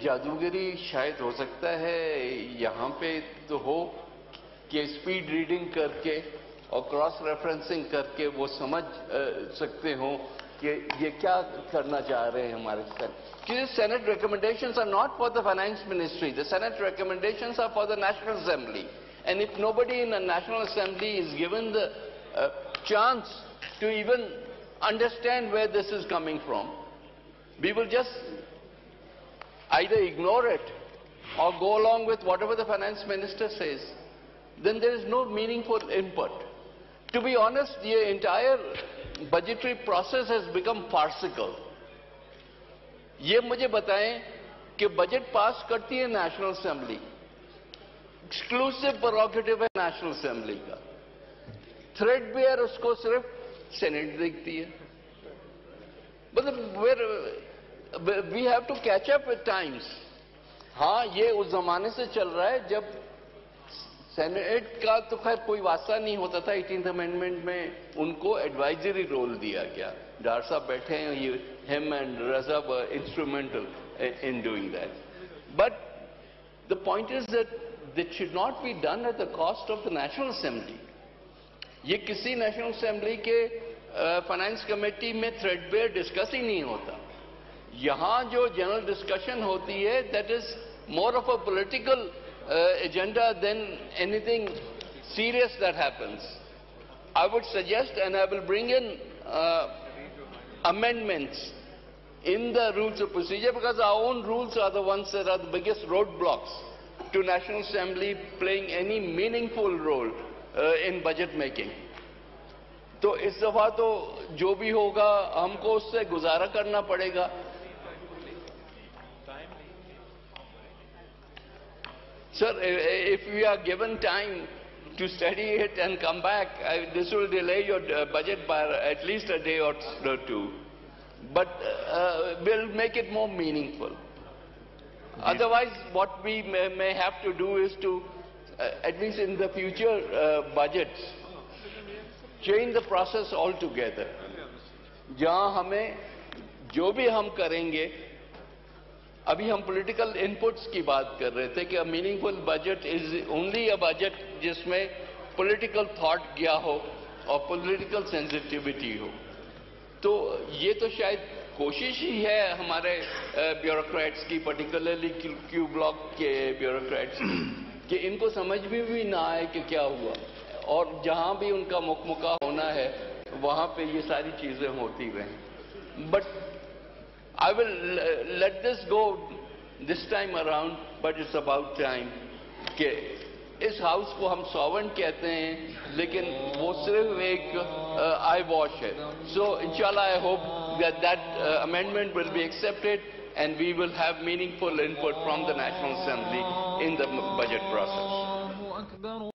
जादूगरी शायद हो सकता है यहाँ पे तो हो कि स्पीड रीडिंग करके और क्रॉस रेफरेंसिंग करके वो समझ सकते हो कि ये क्या करना चाह रहे हैं हमारे साथ। क्योंकि senate recommendations are not for the finance ministry, the senate recommendations are for the national assembly, and if nobody in the national assembly is given the chance to even understand where this is coming from, we will just either ignore it or go along with whatever the finance minister says. Then there is no meaningful input. To be honest, the entire budgetary process has become farcical. ये मुझे बताएं कि budget pass करती है national assembly, exclusive prerogative है national assembly का, threadbare उसको सिर्फ सेनेट देखती है। मतलब we have to catch up with times. हाँ, ये उस जमाने से चल रहा है जब सेनेट का तो खैर कोई वास्ता नहीं होता था। 18th अमेंडमेंट में उनको एडवाइजरी रोल दिया गया। डार साहब बैठे हैं, ये him and Raza were instrumental in doing that, but the point is that it should not be done at the cost of the national assembly. ये किसी नेशनल असेंबली के फाइनेंस कमेटी में थ्रेडबेयर डिस्कस ही नहीं होता। यहां जो जनरल डिस्कशन होती है that is more of a political agenda than anything serious that happens. I would suggest and I will bring in amendments in the rules of procedure, because our own rules are the ones that are the biggest roadblocks to National Assembly playing any meaningful role in budget making. तो इस दफा तो जो भी होगा हमको उससे गुजारा करना पड़ेगा। Sir, if we are given time to study it and come back, this will delay your budget by at least a day or two, but will make it more meaningful. Otherwise, what we may have to do is to, at least in the future budgets, change the process altogether. जहां हमें जो भी हम करेंगे, अभी हम political inputs की बात कर रहे थे कि a meaningful budget is only a budget जिसमें पॉलिटिकल थॉट गया हो और पॉलिटिकल सेंसिटिविटी हो। तो ये तो शायद कोशिश ही है हमारे ब्यूरोक्रेट्स की, पर्टिकुलरली क्यू ब्लॉक के ब्यूरोक्रेट्स, कि इनको समझ भी ना आए कि क्या हुआ, और जहां भी उनका मुकमुका होना है वहां पे ये सारी चीजें होती रहें। But I will let this go this time around, but it's about time कि इस हाउस को हम सॉवेंट कहते हैं, लेकिन वो सिर्फ एक आई वॉश है। So inshallah I hope that amendment will be accepted and we will have meaningful input from the National Assembly in the budget process.